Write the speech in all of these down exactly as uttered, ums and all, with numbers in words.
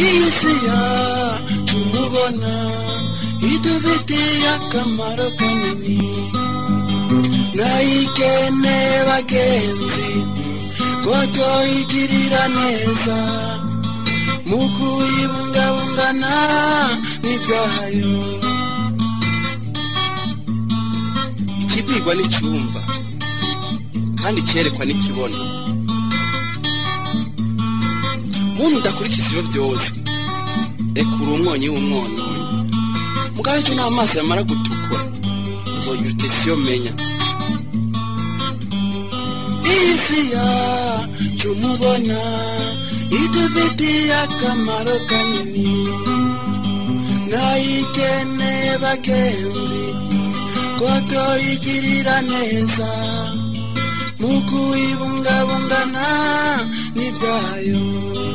iyi si yacu mubona idufitiye akamaro kanini nayikene bagenzi ko tuyigirira neza mu kuyibungabungana n'ibyayo ikibwirwa n'icyumva kandi cyerekwa n'ikibona muntu udakurikiza ibyo byose ekura umwonyi w'umwononyi mugabe cyo n'amaso yamara gutukura uzogira utesiyo menya isi yacu mubona idufitiye akamaro kanini nayikene bagenzi ko tuyigirira neza mu kuyibungabungana n'ibyayo.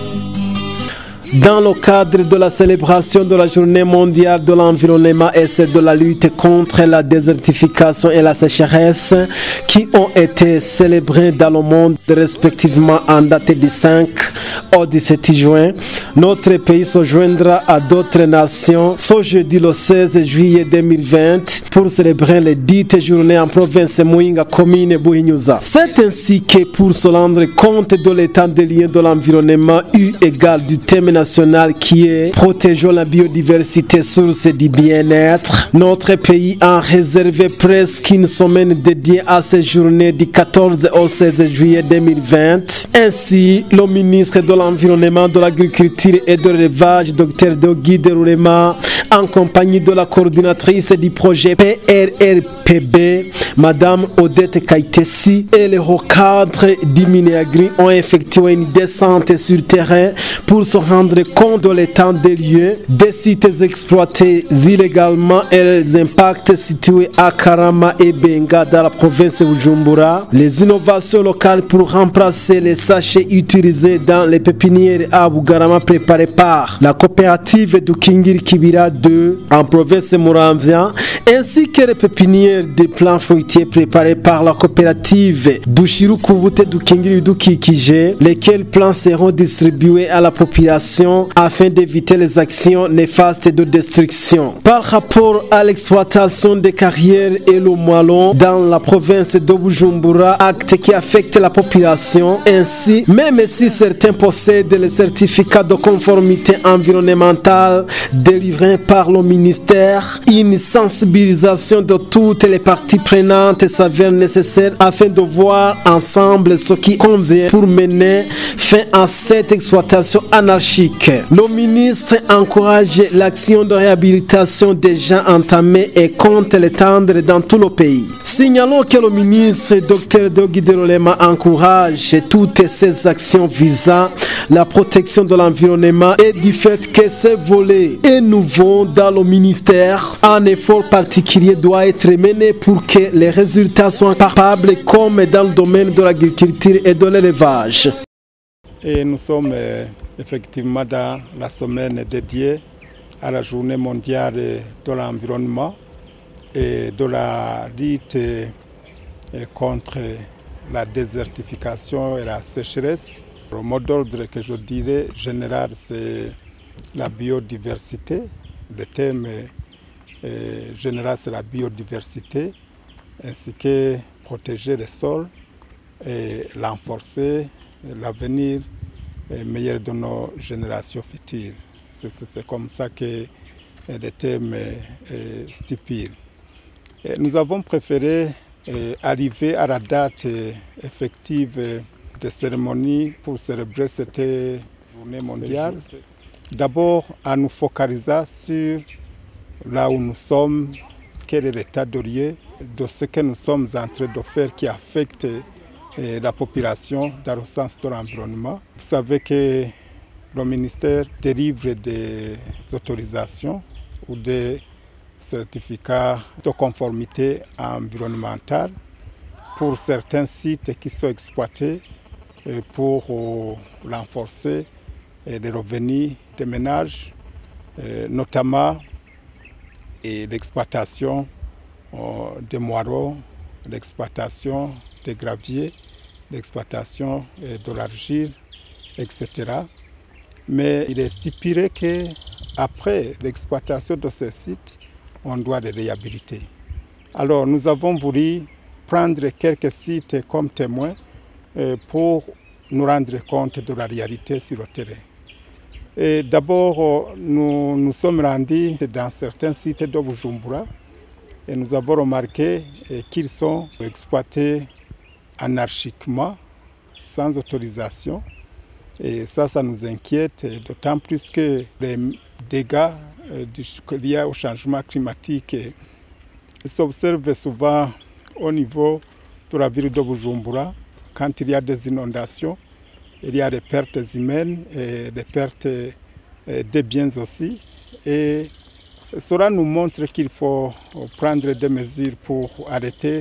Dans le cadre de la célébration de la journée mondiale de l'environnement et c'est de la lutte contre la désertification et la sécheresse qui ont été célébrées dans le monde respectivement en date du cinq au dix-sept juin, notre pays se joindra à d'autres nations ce jeudi le seize juillet deux mille vingt pour célébrer les dites journées en province Muyinga, commune Buhinyuza. C'est ainsi que pour se rendre compte de l'état des liens de l'environnement eu égard du thème national qui est protégeons la biodiversité, source du bien-être, notre pays a réservé presque une semaine dédiée à ces journées du quatorze au seize juillet deux mille vingt. Ainsi, le ministre de l'Environnement, de l'Agriculture et de l'Élevage, Dr Dogi Derulema, en compagnie de la coordinatrice du projet P R R P B, Madame Odette Kaitesi, et les hauts cadres du Minéagri ont effectué une descente sur terrain pour se rendre compte de l'état des lieux, des sites exploités illégalement et les impacts situés à Karama et Benga dans la province de Bujumbura, les innovations locales pour remplacer les sachets utilisés dans les pépinières à Bugarama préparées par la coopérative du Kingiri Kibira deux en province de Muramvya, ainsi que les pépinières des plants fruitiers préparés par la coopérative Dushiru Kubute du Kingiri Dukikije, lesquels plants seront distribués à la population afin d'éviter les actions néfastes de destruction. Par rapport à l'exploitation des carrières et le moellon dans la province de Bujumbura, acte qui affecte la population, ainsi, même si certains possèdent les certificats de conformité environnementale délivrés par le ministère, une sensibilisation de toutes les parties prenantes s'avère nécessaire afin de voir ensemble ce qui convient pour mener fin à cette exploitation anarchique. Le ministre encourage l'action de réhabilitation déjà entamée et compte l'étendre dans tout le pays. Signalons que le ministre Dr Dogi Derulema encourage toutes ces actions visant la protection de l'environnement et du fait que ce volet est nouveau dans le ministère. Un effort particulier doit être mené pour que les résultats soient palpables comme dans le domaine de l'agriculture et de l'élevage. Et nous sommes euh, effectivement dans la semaine dédiée à la journée mondiale de l'environnement et de la lutte euh, contre la désertification et la sécheresse. Le mot d'ordre que je dirais général, c'est la biodiversité. Le thème euh, général, c'est la biodiversité, ainsi que protéger les sols et renforcer l'avenir meilleur de nos générations futures. C'est comme ça que le thème stipule. Nous avons préféré arriver à la date effective de cérémonie pour célébrer cette journée mondiale. D'abord, à nous focaliser sur là où nous sommes, quel est l'état de lieu de ce que nous sommes en train de faire qui affecte la population dans le sens de l'environnement. Vous savez que le ministère délivre des autorisations ou des certificats de conformité environnementale pour certains sites qui sont exploités pour renforcer les revenus des ménages, notamment l'exploitation des moireaux, l'exploitation des graviers, l'exploitation de l'argile, et cetera. Mais il est stipulé qu'après l'exploitation de ces sites, on doit les réhabiliter. Alors nous avons voulu prendre quelques sites comme témoins pour nous rendre compte de la réalité sur le terrain. Et d'abord, nous nous sommes rendus dans certains sites de Bujumbura et nous avons remarqué qu'ils sont exploités anarchiquement, sans autorisation. Et ça, ça nous inquiète, d'autant plus que les dégâts liés au changement climatique s'observent souvent au niveau de la ville de Bujumbura. Quand il y a des inondations, il y a des pertes humaines et des pertes de biens aussi. Et cela nous montre qu'il faut prendre des mesures pour arrêter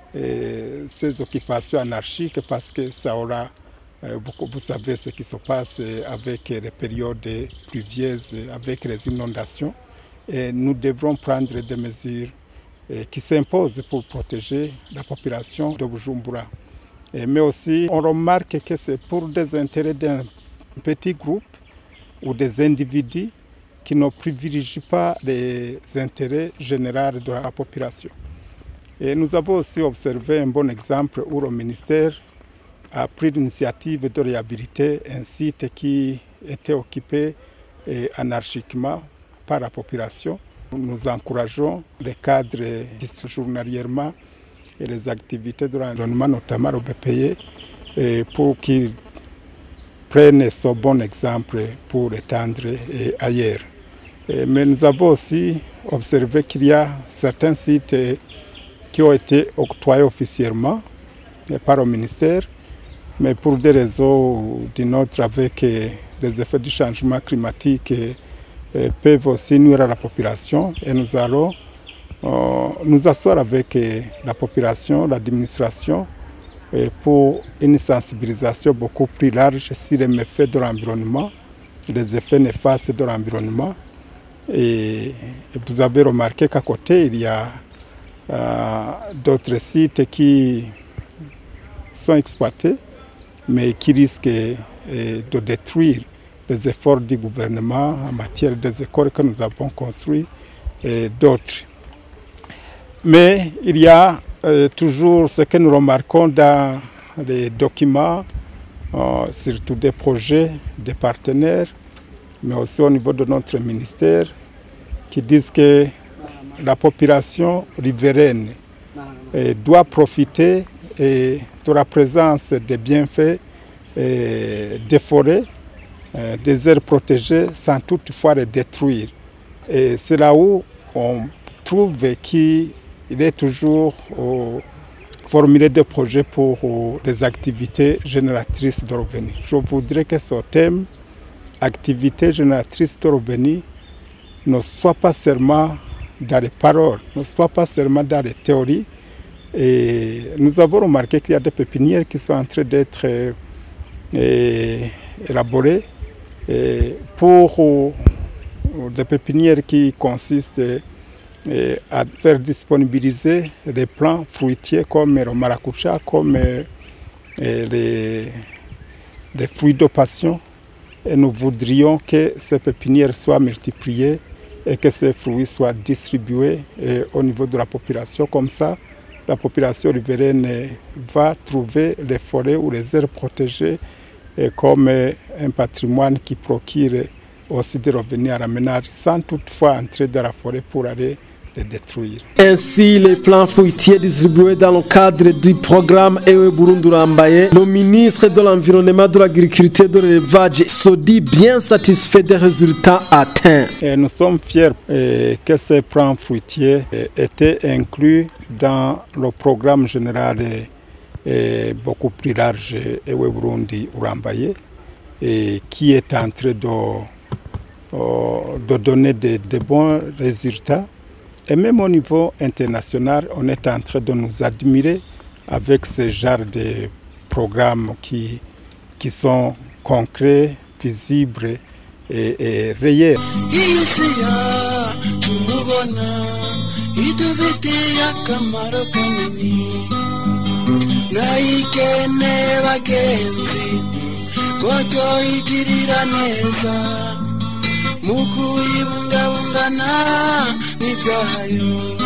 ces occupations anarchiques parce que ça aura, vous, vous savez ce qui se passe avec les périodes pluvieuses, avec les inondations. Et nous devrons prendre des mesures qui s'imposent pour protéger la population de Bujumbura. Mais aussi, on remarque que c'est pour des intérêts d'un petit groupe ou des individus qui ne privilégient pas les intérêts généraux de la population. Et nous avons aussi observé un bon exemple où le ministère a pris l'initiative de réhabiliter un site qui était occupé anarchiquement par la population. Nous encourageons les cadres qui journalièrement et les activités de l'environnement, notamment le B P E, pour qu'ils prennent ce bon exemple pour l'étendre ailleurs. Mais nous avons aussi observé qu'il y a certains sites qui ont été octroyés officiellement par le ministère, mais pour des raisons d'une autre, avec les effets du changement climatique, peuvent aussi nuire à la population. Et nous allons euh, nous asseoir avec la population, l'administration, pour une sensibilisation beaucoup plus large sur les méfaits de l'environnement, les effets néfastes de l'environnement. Et, et vous avez remarqué qu'à côté, il y a euh, d'autres sites qui sont exploités, mais qui risquent eh, de détruire les efforts du gouvernement en matière des écoles que nous avons construites et d'autres. Mais il y a euh, toujours ce que nous remarquons dans les documents, euh, surtout des projets, des partenaires, mais aussi au niveau de notre ministère, qui disent que la population riveraine eh, doit profiter eh, de la présence des bienfaits eh, des forêts, eh, des aires protégées, sans toutefois les détruire. Et c'est là où on trouve qu'il est toujours oh, formulé des projets pour oh, les activités génératrices de revenus. Je voudrais que ce thème, activités génératrices de revenus, ne soit pas seulement dans les paroles, ne soit pas seulement dans les théories. Et nous avons remarqué qu'il y a des pépinières qui sont en train d'être eh, élaborées eh, pour oh, des pépinières qui consistent eh, à faire disponibiliser des plants fruitiers comme le maracuja, comme eh, les, les fruits de passion. Et nous voudrions que ces pépinières soient multipliées et que ces fruits soient distribués eh, au niveau de la population. Comme ça, la population riveraine eh, va trouver les forêts ou les aires protégées eh, comme eh, un patrimoine qui procure aussi des revenus à la ménage sans toutefois entrer dans la forêt pour aller les détruire. Ainsi, les plants fruitiers distribués dans le cadre du programme Ewe Burundi Urambaye, le ministre de l'Environnement, de l'Agriculture et de l'Élevage se dit bien satisfait des résultats atteints. Et nous sommes fiers eh, que ces plants fruitiers eh, étaient inclus dans le programme général eh, beaucoup plus large Ewe Burundi Urambaye, et qui est en train de, oh, de donner de, de bons résultats. Et même au niveau international, on est en train de nous admirer avec ce genre de programmes qui, qui sont concrets, visibles et, et réels. Naikene bagenzi goto itiri kugira neza mu kuyibungabungana n'ibyayo